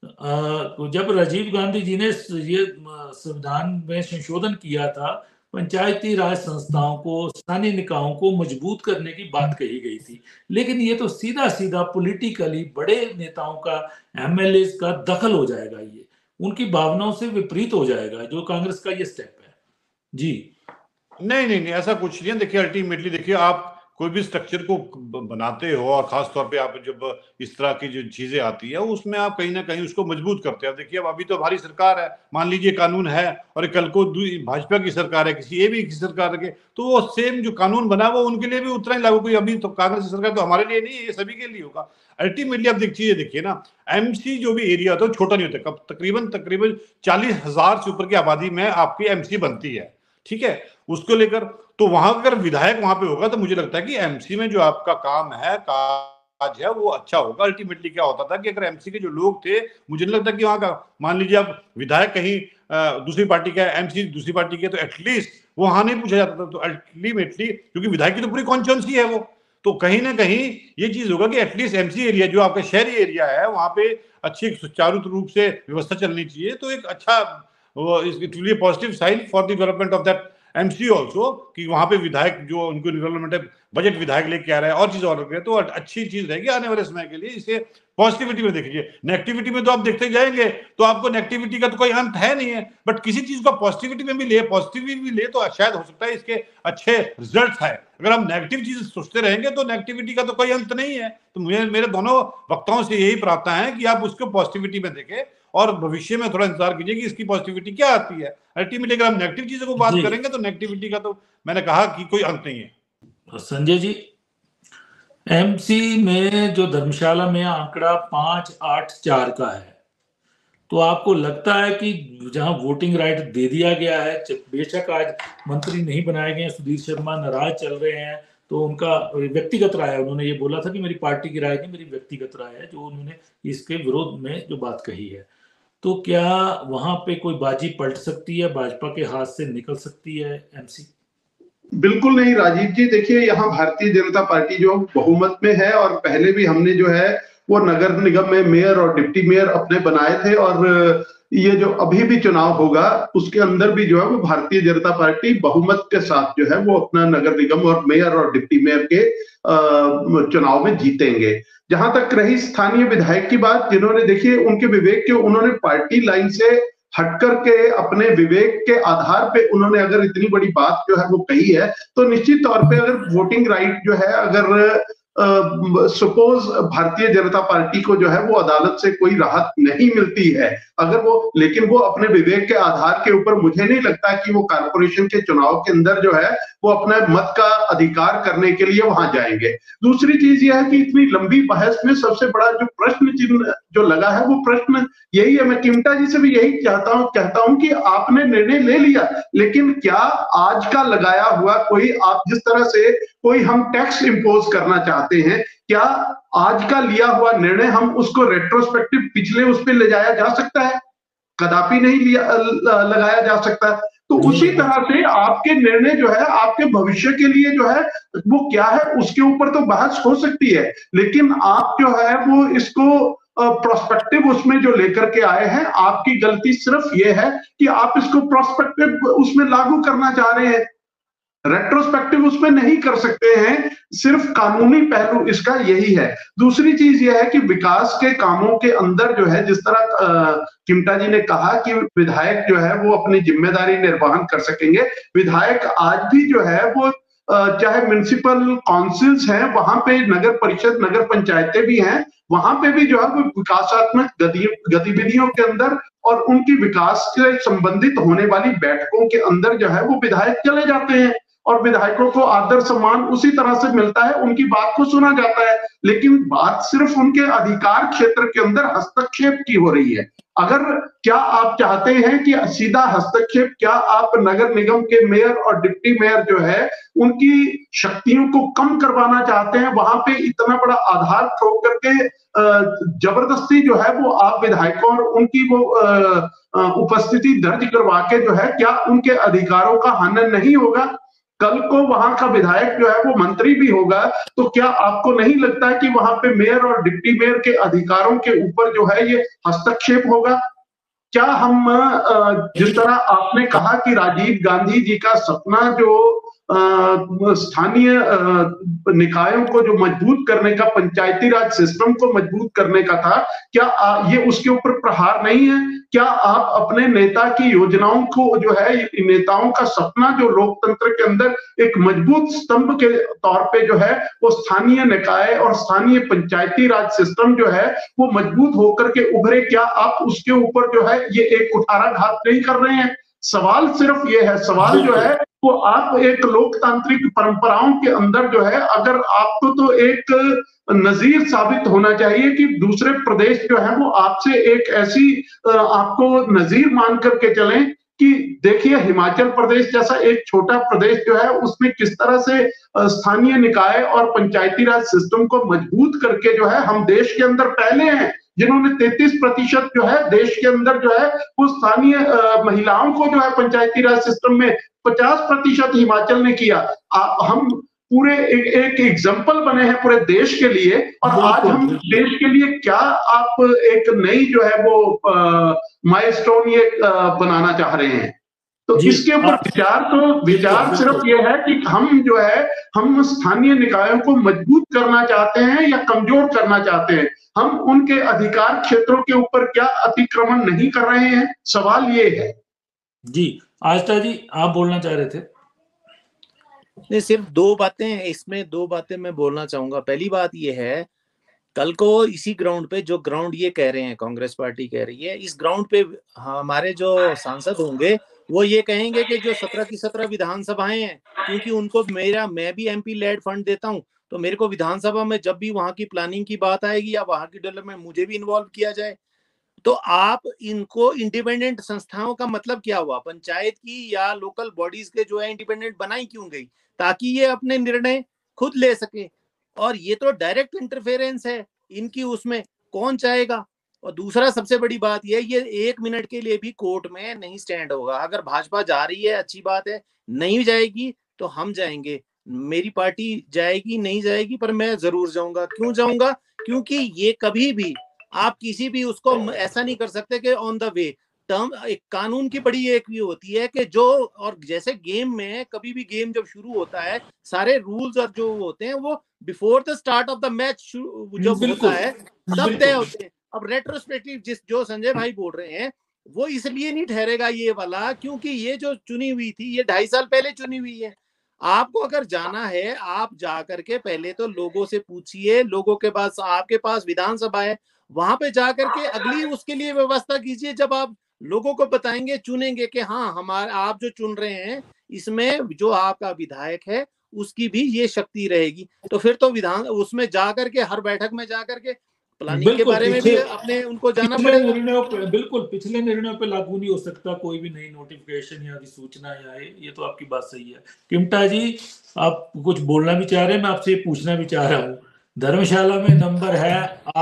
जब राजीव गांधी जी ने ये संविधान में संशोधन किया था, पंचायती राज संस्थाओं को, स्थानीय निकायों को मजबूत करने की बात कही गई थी, लेकिन ये तो सीधा सीधा पॉलिटिकली बड़े नेताओं का, एमएलए का दखल हो जाएगा, ये उनकी भावनाओं से विपरीत हो जाएगा जो कांग्रेस का ये स्टेप है। जी नहीं, ऐसा कुछ नहीं है। देखिए अल्टीमेटली देखिए, आप कोई भी स्ट्रक्चर को बनाते हो और खास तौर पे आप जब इस तरह की जो चीजें आती है उसमें आप कहीं ना कहीं उसको मजबूत करते हैं। देखिए अब अभी तो हमारी सरकार है, मान लीजिए कानून है, और कल को भाजपा की सरकार है, किसी भी की सरकार के, तो वो सेम जो कानून बना वो उनके लिए भी उतना ही लागू। कोई अभी तो कांग्रेस की सरकार तो हमारे लिए नहीं है, ये सभी के लिए होगा। अल्टीमेटली आप देखिए ना, एमसी जो भी एरिया होता है छोटा नहीं होता, कब तकरीबन 40,000 से ऊपर की आबादी में आपकी एमसी बनती है, ठीक है। उसको लेकर तो वहां अगर विधायक वहां पे होगा तो मुझे लगता है कि एमसी में जो आपका काम है, काज है, वो अच्छा होगा। अल्टीमेटली क्या होता था कि अगर एमसी के जो लोग थे, मुझे नहीं लगता कि वहां का, मान लीजिए अब विधायक कहीं दूसरी पार्टी का, एमसी दूसरी पार्टी के, तो एटलीस्ट वो वहां नहीं पूछा जाता था। तो अल्टीमेटली क्योंकि विधायक की तो पूरी कॉन्स्टिट्यूएंसी है वो, तो कहीं ना कहीं ये चीज होगा कि एटलीस्ट एमसी एरिया जो आपका शहरी एरिया है वहां पे अच्छी सुचारू रूप से व्यवस्था चलनी चाहिए। तो एक अच्छा it will be positive sign for the development of that MC also, कि वहां पे विधायक जो उनको डेवलपमेंट है, बजट विधायक लेके आ रहा है और चीज और तो अच्छी चीज रहेगी आने वाले समय के लिए। इसे पॉजिटिविटी में देखिए, नेगेटिविटी में तो आप देखते जाएंगे तो आपको नेगेटिविटी का तो कोई अंत है नहीं है, बट किसी चीज को पॉजिटिविटी में भी ले, तो शायद हो सकता है इसके अच्छे रिजल्ट है। अगर हम नेगेटिव चीज सोचते रहेंगे तो नेगेटिविटी का तो कोई अंत नहीं है। तो मेरे दोनों वक्ताओं से यही प्रार्थना है कि आप उसको पॉजिटिविटी में देखें और भविष्य में थोड़ा इंतजार कीजिए कि इसकी पॉजिटिविटी क्या आती है। अल्टीमेटली अगर हम नेगेटिव चीजों को बात करेंगे तो नेगेटिविटी का तो मैंने कहा कि कोई अंत नहीं है। संजय जी, एमसी में जो धर्मशाला में आंकड़ा 584 का है, तो आपको लगता है कि जहां वोटिंग राइट दे दिया गया है, बेशक आज मंत्री नहीं बनाए गए, सुधीर शर्मा नाराज चल रहे हैं, तो उनका व्यक्तिगत राय है, उन्होंने ये बोला था कि मेरी पार्टी की राय नहीं, मेरी व्यक्तिगत राय है, जो उन्होंने इसके विरोध में जो बात कही है, तो क्या वहां पे कोई बाजी पलट सकती है, भाजपा के हाथ से निकल सकती है एमसी? बिल्कुल नहीं राजीव जी, देखिए यहाँ भारतीय जनता पार्टी जो बहुमत में है, और पहले भी हमने जो है वो नगर निगम में मेयर और डिप्टी मेयर अपने बनाए थे, और ये जो अभी भी चुनाव होगा उसके अंदर भी जो है वो भारतीय जनता पार्टी बहुमत के साथ जो है वो अपना नगर निगम और मेयर और डिप्टी मेयर के चुनाव में जीतेंगे। जहां तक रही स्थानीय विधायक की बात, जिन्होंने देखिए उनके विवेक के, उन्होंने पार्टी लाइन से हट करके अपने विवेक के आधार पे उन्होंने अगर इतनी बड़ी बात जो है वो कही है, तो निश्चित तौर पे अगर वोटिंग राइट जो है, अगर सपोज भारतीय जनता पार्टी को जो है वो अदालत से कोई राहत नहीं मिलती है, अगर वो, लेकिन वो अपने विवेक के आधार के ऊपर मुझे नहीं लगता कि वो कारपोरेशन के चुनाव के अंदर जो है वो अपने मत का अधिकार करने के लिए वहां जाएंगे। दूसरी चीज यह है कि इतनी लंबी बहस में सबसे बड़ा जो प्रश्न चिन्ह जो लगा है वो प्रश्न यही है, मैं किमटा जी से भी यही कहता हूं कि आपने निर्णय ले लिया, लेकिन क्या आज का लगाया हुआ कोई, आप जिस तरह से कोई हम टैक्स इंपोज करना चाहते हैं, क्या आज का लिया हुआ निर्णय हम उसको रेट्रोस्पेक्टिव पिछले उस पर ले जाया जा सकता है? कदापि नहीं लगाया जा सकता। तो उसी तरह से आपके निर्णय जो है आपके भविष्य के लिए जो है वो क्या है उसके ऊपर तो बहस हो सकती है, लेकिन आप जो है वो इसको प्रोस्पेक्टिव उसमें जो लेकर के आए हैं, आपकी गलती सिर्फ ये है कि आप इसको प्रोस्पेक्टिव उसमें लागू करना चाह रहे हैं, रेट्रोस्पेक्टिव उसमें नहीं कर सकते हैं। सिर्फ कानूनी पहलू इसका यही है। दूसरी चीज यह है कि विकास के कामों के अंदर जो है, जिस तरह किमटा जी ने कहा कि विधायक जो है वो अपनी जिम्मेदारी निर्वहन कर सकेंगे, विधायक आज भी जो है वो चाहे म्युनिसिपल काउंसिल्स हैं, वहां पे नगर परिषद, नगर पंचायतें भी हैं, वहां पे भी जो है वो विकासात्मक गतिविधियों के अंदर और उनकी विकास से संबंधित होने वाली बैठकों के अंदर जो है वो विधायक चले जाते हैं। और विधायकों को आदर सम्मान उसी तरह से मिलता है, उनकी बात को सुना जाता है। लेकिन बात सिर्फ उनके अधिकार क्षेत्र के अंदर हस्तक्षेप की हो रही है। अगर क्या आप चाहते हैं कि सीधा हस्तक्षेप, क्या आप नगर निगम के मेयर और डिप्टी मेयर जो है उनकी शक्तियों को कम करवाना चाहते हैं, वहां पे इतना बड़ा आधार ठोक करके जबरदस्ती जो है वो आप विधायकों और उनकी वो उपस्थिति दर्ज करवा के जो है, क्या उनके अधिकारों का हनन नहीं होगा? कल को वहां का विधायक जो है वो मंत्री भी होगा, तो क्या आपको नहीं लगता है कि वहां पे मेयर और डिप्टी मेयर के अधिकारों के ऊपर जो है ये हस्तक्षेप होगा? क्या हम जिस तरह आपने कहा कि राजीव गांधी जी का सपना जो स्थानीय निकायों को जो मजबूत करने का, पंचायती राज सिस्टम को मजबूत करने का था, क्या ये उसके ऊपर प्रहार नहीं है? क्या आप अपने नेता की योजनाओं को जो है, नेताओं का सपना जो लोकतंत्र के अंदर एक मजबूत स्तंभ के तौर पे जो है वो स्थानीय निकाय और स्थानीय पंचायती राज सिस्टम जो है वो मजबूत होकर के उभरे, क्या आप उसके ऊपर जो है ये एक कुठाराघात नहीं कर रहे हैं? सवाल सिर्फ ये है, सवाल जो है वो आप एक लोकतांत्रिक परंपराओं के अंदर जो है, अगर आपको तो एक नजीर साबित होना चाहिए कि दूसरे प्रदेश जो है वो आपसे एक ऐसी आपको नजीर मान करके चलें कि देखिए हिमाचल प्रदेश जैसा एक छोटा प्रदेश जो है उसमें किस तरह से स्थानीय निकाय और पंचायती राज सिस्टम को मजबूत करके जो है हम देश के अंदर पहले हैं, जिन्होंने 33% जो है देश के अंदर जो है वो स्थानीय महिलाओं को जो है पंचायती राज सिस्टम में 50% हिमाचल ने किया। हम पूरे एक एग्जाम्पल बने हैं पूरे देश के लिए, और आज हम देश के लिए क्या आप एक नई जो है वो माइलस्टोन ये बनाना चाह रहे हैं? तो इसके ऊपर विचार सिर्फ ये है कि हम जो है हम स्थानीय निकायों को मजबूत करना चाहते हैं या कमजोर करना चाहते हैं? हम उनके अधिकार क्षेत्रों के ऊपर क्या अतिक्रमण नहीं कर रहे हैं? सवाल ये है। जी आस्था जी, आप बोलना चाह रहे थे? नहीं, सिर्फ दो बातें हैं इसमें, दो बातें मैं बोलना चाहूंगा। पहली बात ये है, कल को इसी ग्राउंड पे, जो ग्राउंड ये कह रहे हैं कांग्रेस पार्टी कह रही है, इस ग्राउंड पे हमारे जो सांसद होंगे वो ये कहेंगे कि जो 17 की 17 विधानसभाएं हैं, क्योंकि उनको मैं भी एमपी लेड फंड देता हूं, तो मेरे को विधानसभा में जब भी वहां की प्लानिंग की बात आएगी या वहां की डेवलपमेंट मुझे भी इन्वॉल्व किया जाए। तो आप इनको इंडिपेंडेंट संस्थाओं का मतलब क्या हुआ? पंचायत की या लोकल बॉडीज के जो है इंडिपेंडेंट बनाई क्यों गई? ताकि ये अपने निर्णय खुद ले सके। और ये तो डायरेक्ट इंटरफेरेंस है इनकी, उसमें कौन चाहेगा? और दूसरा सबसे बड़ी बात ये 1 मिनट के लिए भी कोर्ट में नहीं स्टैंड होगा। अगर भाजपा जा रही है अच्छी बात है, नहीं जाएगी तो हम जाएंगे। मेरी पार्टी जाएगी नहीं जाएगी, पर मैं जरूर जाऊंगा। क्यों जाऊंगा? क्योंकि ये कभी भी आप किसी भी उसको ऐसा नहीं कर सकते कि ऑन द वे टर्म, एक कानून की बड़ी एक ये होती है कि जो, और जैसे गेम में कभी भी गेम जब शुरू होता है सारे रूल्स और जो होते हैं वो before the start of the match जब होता है तब तय होते हैं। अब रेट्रोस्पेक्टिव जो संजय भाई बोल रहे हैं वो इसलिए नहीं ठहरेगा ये वाला, क्योंकि ये जो चुनी हुई थी ये 2.5 साल पहले चुनी हुई है। आपको अगर जाना है, आप जा करके पहले तो लोगों से पूछिए, लोगों के पास, आपके पास विधानसभा है, वहां पे जाकर के अगली उसके लिए व्यवस्था कीजिए। जब आप लोगों को बताएंगे, चुनेंगे कि हाँ हमारे आप जो चुन रहे हैं इसमें जो आपका विधायक है उसकी भी ये शक्ति रहेगी, तो फिर तो विधान उसमें जाकर के हर बैठक में जाकर के प्लानिंग के बारे में भी अपने उनको जाना पड़ेगा। बिल्कुल पिछले निर्णयों पे लागू नहीं हो सकता कोई भी नई नोटिफिकेशन या अधिसूचना या ये तो आपकी बात सही है। किमटा जी, आप कुछ बोलना भी चाह रहे हैं, मैं आपसे पूछना भी चाह रहा हूँ। धर्मशाला में नंबर है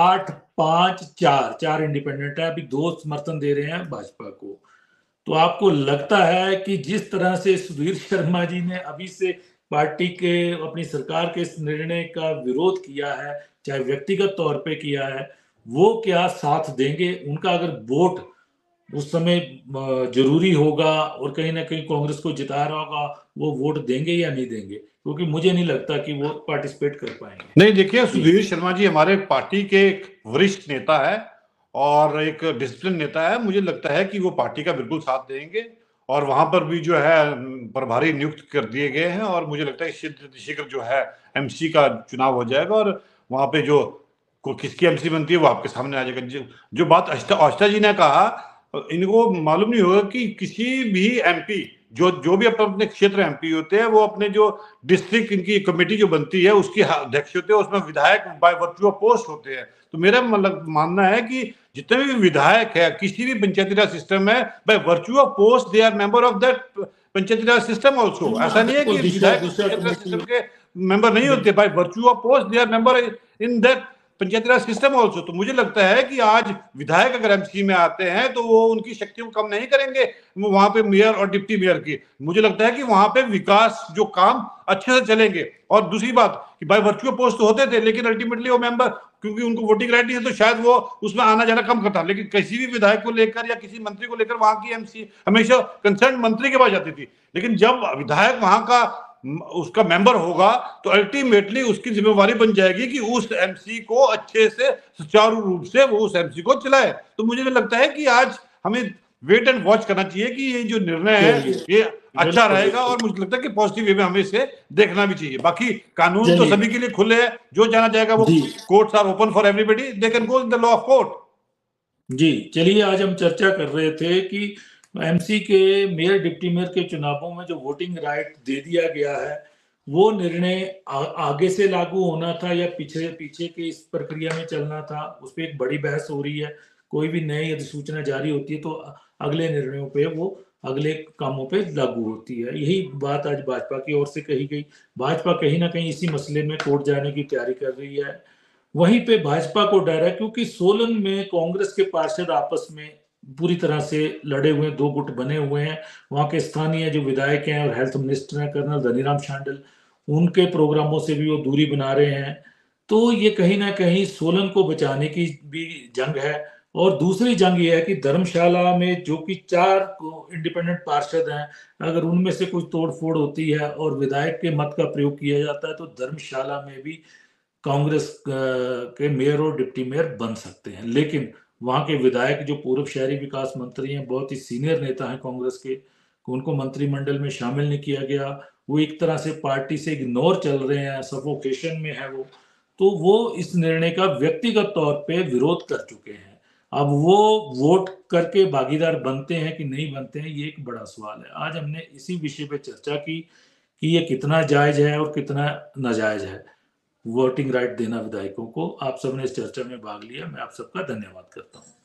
854, 4 इंडिपेंडेंट है, अभी 2 समर्थन दे रहे हैं भाजपा को। तो आपको लगता है कि जिस तरह से सुधीर शर्मा जी ने अभी से पार्टी के, अपनी सरकार के इस निर्णय का विरोध किया है, चाहे व्यक्तिगत तौर पे किया है, वो क्या साथ देंगे? उनका अगर वोट उस समय जरूरी होगा और कहीं ना कहीं कांग्रेस को जिता रहा होगा, वो वोट देंगे या नहीं देंगे? क्योंकि मुझे नहीं लगता कि वो पार्टिसिपेट कर पाएंगे। नहीं, देखिए सुधीर शर्मा जी हमारे पार्टी के एक वरिष्ठ नेता है और एक डिसिप्लिन नेता है। मुझे लगता है कि वो पार्टी का बिल्कुल साथ देंगे और वहां पर भी जो है प्रभारी नियुक्त कर दिए गए हैं और मुझे लगता है शीघ्र जो है एमसी का चुनाव हो जाएगा और वहां पे जो किसकी एमसी बनती है वो आपके सामने आ जाएगा। जो बात आस्था जी ने कहा, इनको मालूम नहीं होगा कि किसी भी एमपी जो भी अपने क्षेत्र एमपी होते हैं वो अपने जो डिस्ट्रिक्ट इनकी कमेटी जो बनती है उसके अध्यक्ष होते हैं, उसमें विधायक बाय वर्चू ऑफ पोस्ट होते हैं। तो मेरा मतलब मानना है कि जितने भी विधायक है किसी भी पंचायती राज सिस्टम में by virtue of post they are member of that Panchayati Raj system also. ऐसा नहीं है कि विधायक पंचायती राज सिस्टम के मेंबर नहीं होते, by virtue of post they are member in that Panchayati Raj system also. तो मुझे लगता है कि आज विधायक अगर एमसी में आते हैं तो वो उनकी शक्तियों को कम नहीं करेंगे वहां पे मेयर और डिप्टी मेयर की। मुझे लगता है कि वहां पे विकास जो काम अच्छे से चलेंगे। और दूसरी बात कि बाय वर्चुअल पोस्ट होते थे लेकिन अल्टीमेटली वो मेंबर, क्योंकि उनको वोटिंग राइट नहीं है तो शायद वो उसमें आना जाना कम करता, लेकिन किसी भी विधायक को लेकर या किसी मंत्री को लेकर वहां की एमसी हमेशा कंसर्न मंत्री के पास जाती थी। लेकिन जब विधायक वहां का उसका मेंबर होगा तो अल्टीमेटली उसकी जिम्मेवारी बन जाएगी कि उस एमसी को अच्छे से सुचारू रूप से वो उस एमसी को चलाए। तो मुझे लगता है कि आज हमें वेट एंड वॉच करना चाहिए कि ये जो निर्णय है ये अच्छा रहेगा, और मुझे लगता है कि पॉजिटिव वे में हमें इसे देखना भी चाहिए। बाकी कानून तो सभी के लिए खुले हैं, जो जाना चाहेगा वो, courts are open for everybody, they can go in the law of court. जी चलिए, आज हम चर्चा कर रहे थे कि एमसी के मेयर डिप्टी मेयर के चुनावों में जो वोटिंग राइट दे दिया गया है वो निर्णय आगे से लागू होना था या पीछे के इस प्रक्रिया में चलना था, उस पर एक बड़ी बहस हो रही है। कोई भी नई अधिसूचना जारी होती है तो अगले निर्णयों पे वो अगले कामों पे लागू होती है। यही बात आज भाजपा की ओर से कही गई। भाजपा कहीं ना कहीं इसी मसले में कोर्ट जाने की तैयारी कर रही है। वहीं पे भाजपा को डर है क्योंकि सोलन में कांग्रेस के पार्षद आपस में पूरी तरह से लड़े हुए, दो गुट बने हुए हैं। वहां के स्थानीय जो विधायक हैं और हेल्थ मिनिस्टर हैं कर्नल धनीराम शांडिल, उनके प्रोग्रामों से भी वो दूरी बना रहे हैं। तो ये कहीं ना कहीं सोलन को बचाने की भी जंग है। और दूसरी जंग ये है कि धर्मशाला में जो कि 4 इंडिपेंडेंट पार्षद हैं, अगर उनमें से कुछ तोड़फोड़ होती है और विधायक के मत का प्रयोग किया जाता है तो धर्मशाला में भी कांग्रेस के मेयर और डिप्टी मेयर बन सकते हैं। लेकिन वहां के विधायक जो पूर्व शहरी विकास मंत्री हैं, बहुत ही सीनियर नेता हैं कांग्रेस के, उनको मंत्रिमंडल में शामिल नहीं किया गया। वो एक तरह से पार्टी से इग्नोर चल रहे हैं, सफोकेशन में है वो। तो वो इस निर्णय का व्यक्तिगत तौर पे विरोध कर चुके हैं। अब वो वोट करके भागीदार बनते हैं कि नहीं बनते हैं, ये एक बड़ा सवाल है। आज हमने इसी विषय पे चर्चा की कि ये कितना जायज है और कितना नाजायज है वोटिंग राइट देना विधायकों को। आप सबने इस चर्चा में भाग लिया, मैं आप सबका धन्यवाद करता हूँ।